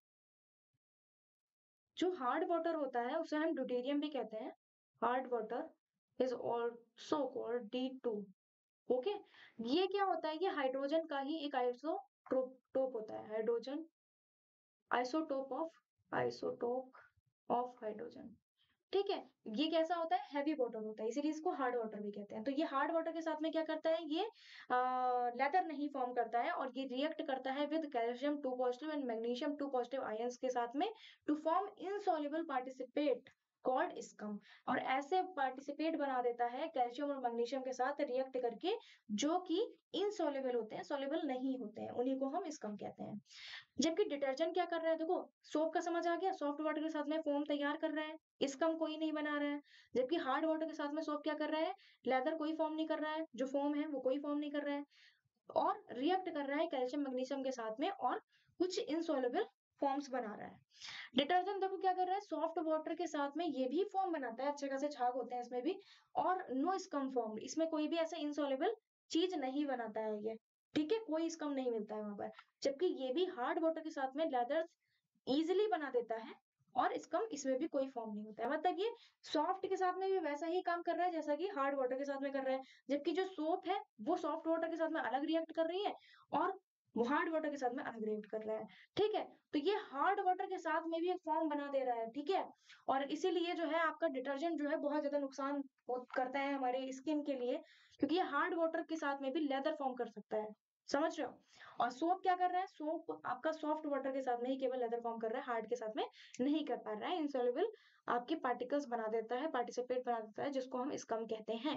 जो हार्ड वाटर होता है उसे हम ड्यूटेरियम भी कहते हैं। Hard water is also called D two. Okay, ये क्या होता है, ये हाइड्रोजन का ही एक आइसोटोप टोप होता है। Hydrogen isotope of isotope of hydrogen, ठीक है? ये कैसा होता है, हैवी वाटर होता है, इसीलिए इसको हार्ड वाटर भी कहते हैं। तो ये हार्ड वाटर के साथ में क्या करता है, ये लेदर नहीं फॉर्म करता है, और ये रिएक्ट करता है with calcium two positive and magnesium two positive ions के साथ में to form insoluble participate called scum. और ऐसे पार्टिसिपेट बना देता है कैल्शियम और मैग्नीशियम के साथ रिएक्ट करके, जो कि इनसॉल्युबल होते हैं, सॉल्युबल नहीं होते हैं, उन्हीं को हम स्कम कहते हैं। जबकि डिटर्जेंट क्या कर रहा है, देखो, सोप का समझ आ गया, सॉफ्ट वाटर के साथ में फोम तैयार कर रहा है, इसकम कोई नहीं बना रहा है। जबकि हार्ड वाटर के साथ में सोप क्या कर रहा है, लेदर कोई फॉर्म नहीं कर रहा है, जो फोम है वो कोई फॉर्म नहीं कर रहा है, और रिएक्ट कर रहा है कैल्शियम मैग्नीशियम के साथ में, और कुछ इनसॉल्युबल फॉर्म्स बना रहा है। डिटर्जेंट देखो क्या कर रहा है, सॉफ्ट वाटर के साथ में ये भी फॉर्म बनाता है, अच्छे खासे छाग होते हैं इसमें भी, और नो स्कम फॉर्म, इसमें कोई भी ऐसा इनसॉल्युबल चीज नहीं बनाता है ये, ठीक है? कोई स्कम नहीं मिलता है वहां पर। जबकि ये भी हार्ड वाटर के साथ में लेदर इजिली बना देता है, और स्कम इसमें भी कोई फॉर्म नहीं होता है। मतलब ये सॉफ्ट के साथ में भी वैसा ही काम कर रहा है जैसा कि हार्ड वाटर के साथ में कर रहा है। जबकि जो सोप है वो सॉफ्ट वाटर के साथ में अलग रिएक्ट कर रही है, और वो हार्ड वाटर के साथ में अलग रिएक्ट कर रहा है, ठीक है? तो ये हार्ड वाटर के साथ में भी एक फॉर्म बना दे रहा है, ठीक है? और इसीलिए जो है आपका डिटर्जेंट जो है बहुत ज्यादा नुकसान हो- करता है हमारे स्किन के लिए, क्योंकि ये हार्ड वाटर के साथ में भी लेदर फॉर्म कर सकता है। समझ रहे हो? और सोप क्या कर रहा है, सोप आपका सॉफ्ट वाटर के साथ में ही केवल लेदर फॉर्म कर रहा है, हार्ड के साथ में नहीं कर पा रहा है। इंसॉल्युबल आपके पार्टिकल्स बना देता है, पार्टिसिपेट बना देता है, जिसको हम स्कम कहते हैं।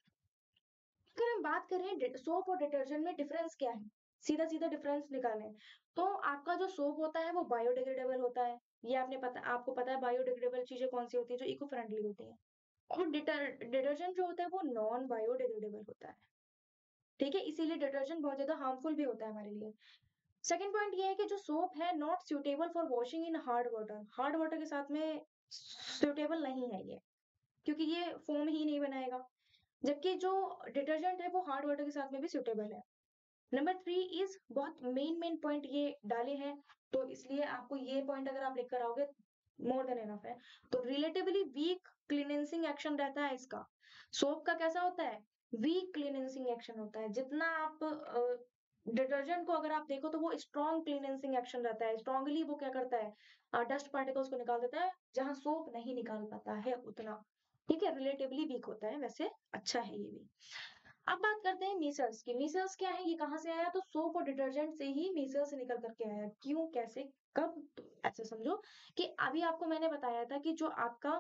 अगर हम बात करें सोप और डिटर्जेंट में डिफरेंस क्या है, सीधा सीधा डिफरेंस निकालें, तो आपका जो सोप होता है वो बायोडिग्रेडेबल होता है। ये आपने पता आपको पता है बायोडिग्रेडेबल चीजें कौन सी होती है, जो इको फ्रेंडली होती है। और डिटर डिटर्जेंट जो होता है वो नॉन बायोडिग्रेडेबल होता है, ठीक है? इसीलिए डिटर्जेंट बहुत ज्यादा हार्मफुल भी होता है हमारे लिए। सेकंड पॉइंट ये है कि जो सोप है not suitable for washing in hard water, hard water के साथ में सुटेबल नहीं है ये, क्योंकि ये फोम ही नहीं बनाएगा। जबकि जो डिटर्जेंट है वो हार्ड वाटर के साथ में भी सुटेबल है। नंबर थ्री इज, बहुत मेन मेन पॉइंट ये डाले हैं, तो इसलिए आपको ये पॉइंट अगर आप लेकर आओगे मोर देन एनफ है। तो रिलेटिवली वीक क्लीनेंसिंग एक्शन रहता है इसका। सोप का कैसा होता है, वीक क्लीनेंसिंग एक्शन होता है। जितना आप डिटर्जेंट को अगर आप देखो तो वो स्ट्रॉन्ग क्लीनेंसिंग एक्शन रहता है, स्ट्रांगली वो क्या करता है, डस्ट पार्टिकल्स को निकाल देता है, जहां सोप नहीं निकाल पाता है उतना, ठीक है? रिलेटिवली वीक होता है, वैसे अच्छा है ये भी। अब बात करते मीसल्स की। मीसल्स क्या है, ये कहाँ से आया, तो सोप और डिटर्जेंट से ही मीसल्स निकल करके आया। क्यों, कैसे, कब, तो ऐसे समझो कि अभी आपको मैंने बताया था कि जो आपका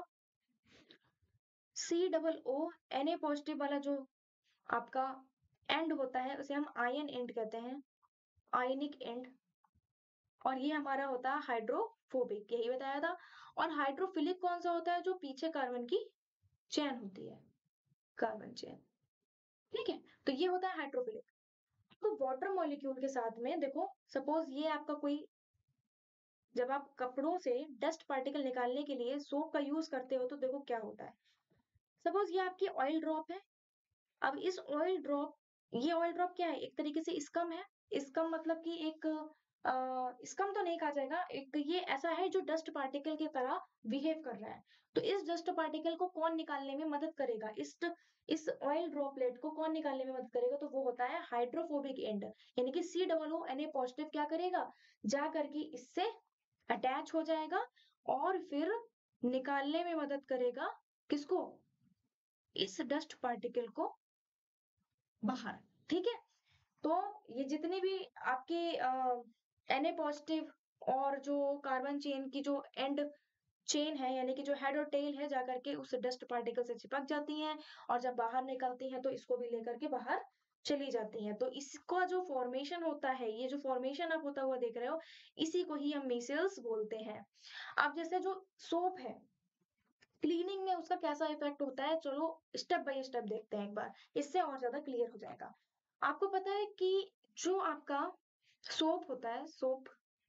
C double O N A positive वाला जो आपका एंड होता है उसे हम आयन एंड कहते हैं, आयनिक एंड। और ये हमारा होता है हाइड्रोफोबिक, यही बताया था। और हाइड्रोफिलिक कौन सा होता है, जो पीछे कार्बन की चेन होती है, कार्बन चेन। ठीक है, तो ये होता है हाइड्रोफिलिक। तो वाटर मॉलिक्यूल के साथ में देखो, सपोज ये आपका कोई, जब आप कपड़ों से डस्ट पार्टिकल निकालने के लिए सोप का यूज करते हो तो देखो क्या होता है। सपोज ये आपकी ऑयल ड्रॉप है। अब इस ऑयल ड्रॉप, ये ऑयल ड्रॉप क्या है, एक तरीके से स्कम है। स्कम मतलब कि एक आ, स्कम तो नहीं कहा जाएगा, एक ये ऐसा है जो डस्ट पार्टिकल की तरह बिहेव कर रहा है। तो इस डस्ट पार्टिकल को कौन निकालने में मदद करेगा, इस इस ऑयल ड्रॉपलेट को कौन निकालने में मदद करेगा, तो वो होता है हाइड्रोफोबिक एंड। यानी कि C double O N A positive क्या करेगा, जा करके इससे अटैच हो जाएगा और फिर निकालने में मदद करेगा किसको, इस डस्ट पार्टिकल को बाहर। ठीक है, तो ये जितने भी आपके एन ए पॉजिटिव और जो कार्बन चेन की जो एंड चेन है, यानी कि जो हेड और टेल है, जाकर के उस डस्ट पार्टिकल से चिपक जाती हैं और जब बाहर निकलती हैं तो इसको भी लेकर के बाहर चली जाती हैं। तो इसका जो फॉर्मेशन होता है, ये जो फॉर्मेशन आप होता हुआ देख रहे हो, इसी को ही हम मीसेल्स बोलते हैं। अब जैसे जो सोप है, क्लीनिंग में उसका कैसा इफेक्ट होता है, चलो स्टेप बाय स्टेप देखते हैं एक बार, इससे और ज्यादा क्लियर हो जाएगा। आपको पता है कि जो आपका सोप होता है, सोप,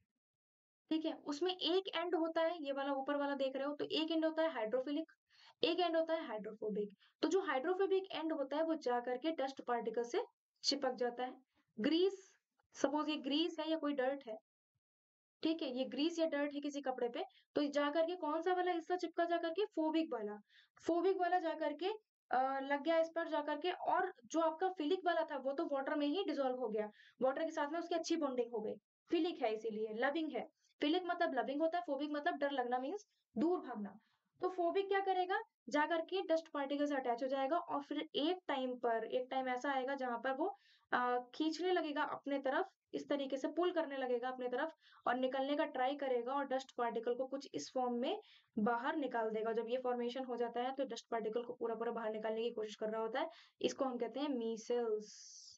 ठीक है, उसमें एक एंड होता है, ये वाला ऊपर वाला देख रहे हो, तो एक एंड होता है हाइड्रोफिलिक, एक एंड होता है हाइड्रोफोबिक। तो जो हाइड्रोफोबिक एंड होता है वो जा करके डस्ट पार्टिकल से चिपक जाता है। ग्रीस, सपोज ये ग्रीस है या कोई डर्ट है, ठीक है, ये ग्रीस या डर्ट है किसी कपड़े पे, तो जा करके कौन सा वाला हिस्सा चिपका, जा करके फोबिक वाला, फोबिक वाला जा करके अ, लग गया इस पर जा करके। और जो आपका फिलिक वाला था वो तो वाटर में ही डिसॉल्व हो गया, वाटर के साथ में उसकी अच्छी बॉन्डिंग हो गई, फिलिक है इसीलिए, लविंग है। फिलिक मतलब लविंग होता है, फोबिक मतलब डर लगना, मीन्स दूर भागना। तो फोबिक क्या करेगा, जा करके डस्ट पार्टिकल से अटैच हो जाएगा और फिर एक टाइम पर, एक टाइम ऐसा आएगा जहां पर वो अ, खींचने लगेगा अपने तरफ, इस तरीके से पुल करने लगेगा अपने तरफ और निकलने का ट्राई करेगा और डस्ट पार्टिकल को कुछ इस फॉर्म में बाहर निकाल देगा। जब ये फॉर्मेशन हो जाता है तो डस्ट पार्टिकल को पूरा पूरा बाहर निकालने की कोशिश कर रहा होता है, इसको हम कहते हैं मीसल्स।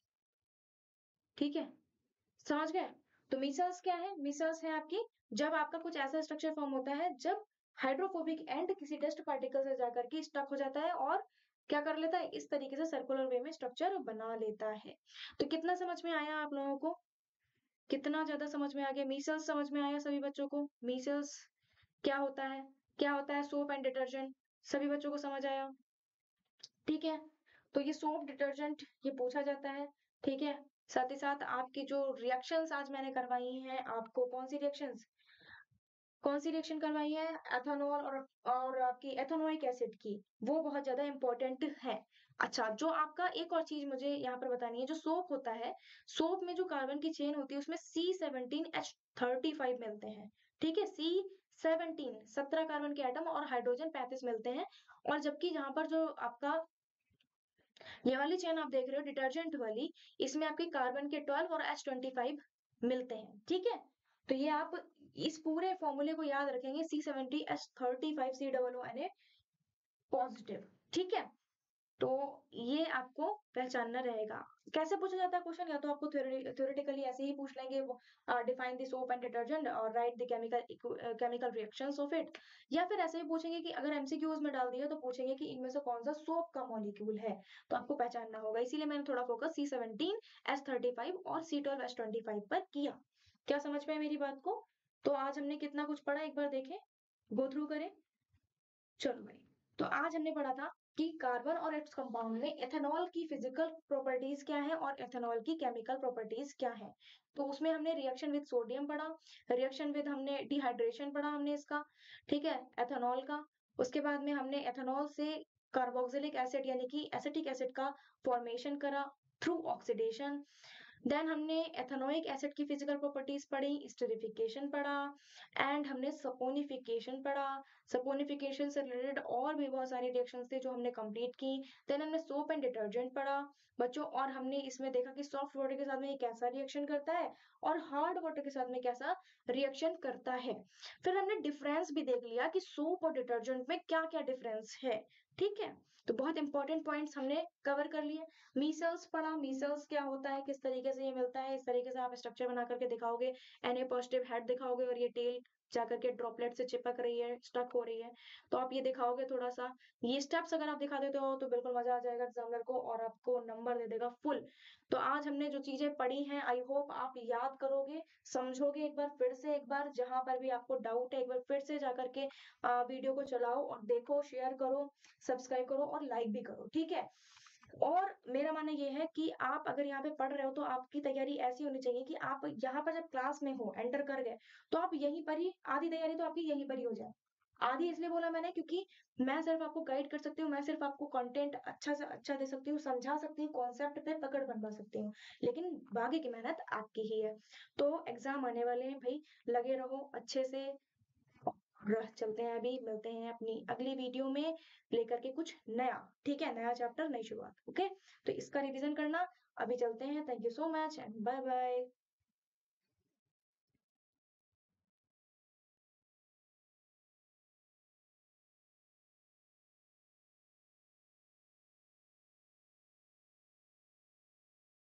ठीक है, समझ गए। तो मीसल्स क्या है, मीसल्स है आपकी जब आपका कुछ ऐसा स्ट्रक्चर फॉर्म होता है जब हाइड्रोफोबिक एंड किसी डस्ट पार्टिकल से जाकर के स्टक हो जाता है और क्या कर लेता है, इस तरीके से सर्कुलर वे में स्ट्रक्चर बना लेता है। तो कितना समझ में आया आप लोगों को, कितना ज्यादा समझ में आ गया, मीसल्स समझ में आया सभी बच्चों को, मीसल्स क्या होता है, क्या होता है सोप एंड डिटर्जेंट, सभी बच्चों को समझ आया। ठीक है, तो ये सोप डिटर्जेंट ये पूछा जाता है। ठीक है, साथ ही साथ आपकी जो रिएक्शंस आज मैंने करवाई हैं, आपको कौन सी रिएक्शंस, कौन सी रिएक्शन करवाई है, एथेनॉल और और आपकी एथेनोइक एसिड की, वो बहुत ज्यादा इंपॉर्टेंट है। अच्छा, जो आपका एक और चीज मुझे यहाँ पर बतानी है, जो सोप होता है, सोप में जो कार्बन की चेन होती है उसमें C seventeen H thirty five मिलते हैं। ठीक है, सी सेवनटीन सत्रह कार्बन के एटम और हाइड्रोजन पैंतीस मिलते हैं। और जबकि यहाँ पर जो आपका ये वाली चेन आप देख रहे हो डिटर्जेंट वाली, इसमें आपके कार्बन के ट्वेल्व और एच ट्वेंटी फाइव मिलते हैं। ठीक है, तो ये आप इस पूरे फॉर्मूले को याद रखेंगे, C seventy H thirty five C double O N A positive. ठीक है, तो ये आपको पहचानना रहेगा। कैसे पूछा जाता है क्वेश्चन, या तो आपको थ्योरेटिकली ऐसे ही पूछ लेंगे, define the soap and detergent और write the chemical chemical reactions of it, या फिर ऐसे ही पूछेंगे कि अगर एमसीक्यूज में डाल दिया तो पूछेंगे कि इनमें से कौन सा सोप का मॉलिक्यूल है, तो आपको पहचानना होगा। इसीलिए मैंने थोड़ा focus C seventeen S thirty five और C twelve S twenty five पर किया। क्या समझ पाए मेरी बात को। तो आज हमने कितना कुछ पढ़ा, एक बार देखें, गो थ्रू करें। चलो भाई, तो आज हमने पढ़ा था कि कार्बन और इट्स कंपाउंड में एथेनॉल की फिजिकल प्रॉपर्टीज क्या है और एथेनॉल की केमिकल प्रॉपर्टीज क्या है। तो उसमें हमने रिएक्शन विद सोडियम पढ़ा, रिएक्शन विद हमने डिहाइड्रेशन पढ़ा हमने इसका, ठीक है, एथेनॉल का। उसके बाद में हमने एथेनॉल से कार्बोक्सिलिक एसिड यानी कि एसिटिक एसिड का फॉर्मेशन करा थ्रू ऑक्सीडेशन। देन हमने एथेनोइक एसिड की फिजिकल प्रॉपर्टीज पढ़ी, स्टेरिफिकेशन पढ़ा एंड हमने सपोनिफिकेशन पढ़ा। सपोनिफिकेशन से रिलेटेड और भी बहुत सारी रिएक्शंस थे जो हमने कंप्लीट की। देन हमने सोप एंड डिटर्जेंट पढ़ा बच्चों, और हमने इसमें देखा कि सॉफ्ट वाटर के साथ में ये कैसा रिएक्शन करता है और हार्ड वाटर के साथ में कैसा रिएक्शन करता है। फिर हमने डिफरेंस भी देख लिया कि सोप और डिटर्जेंट में क्या क्या डिफरेंस है। ठीक है, तो बहुत इंपॉर्टेंट पॉइंट्स हमने कवर कर लिए। मीसल्स पढ़ा, मीसल्स क्या होता है, किस तरीके से ये मिलता है, इस तरीके से आप स्ट्रक्चर बना करके दिखाओगे। एन ए पॉजिटिव हेड दिखाओगे और ये टेल जाकर के ड्रॉपलेट से चिपक रही है, स्टक हो रही है, तो आप ये दिखाओगे थोड़ा सा। ये स्टेप्स अगर आप दिखा देते हो तो बिल्कुल मजा आ जाएगा एग्जामिनर को और आपको नंबर दे देगा फुल। तो आज हमने जो चीजें पढ़ी हैं आई होप आप याद करोगे, समझोगे एक बार फिर से, एक बार जहां पर भी आपको डाउट है एक बार फिर से जाकर के वीडियो को चलाओ और देखो, शेयर करो, सब्सक्राइब करो और लाइक भी करो। ठीक है, और मेरा मानना ये है कि आप अगर यहाँ पे पढ़ रहे हो तो आपकी तैयारी ऐसी होनी चाहिए कि आप यहाँ पर जब क्लास में हो, एंटर कर गए, तो आप यहीं पर ही आधी तैयारी तो आपकी यहीं पर ही हो जाए। आधी इसलिए बोला मैंने क्योंकि मैं सिर्फ आपको गाइड कर सकती हूँ, मैं सिर्फ आपको कंटेंट अच्छा से अच्छा दे सकती हूँ, समझा सकती हूँ, कॉन्सेप्ट पे पकड़ बनवा सकती हूँ, लेकिन बाकी की मेहनत आपकी ही है। तो एग्जाम आने वाले हैं भाई, लगे रहो अच्छे से। रह चलते हैं, अभी मिलते हैं अपनी अगली वीडियो में लेकर के कुछ नया। ठीक है, नया चैप्टर, नई शुरुआत। ओके, तो इसका रिवीजन करना। अभी चलते हैं, thank you so much and bye bye.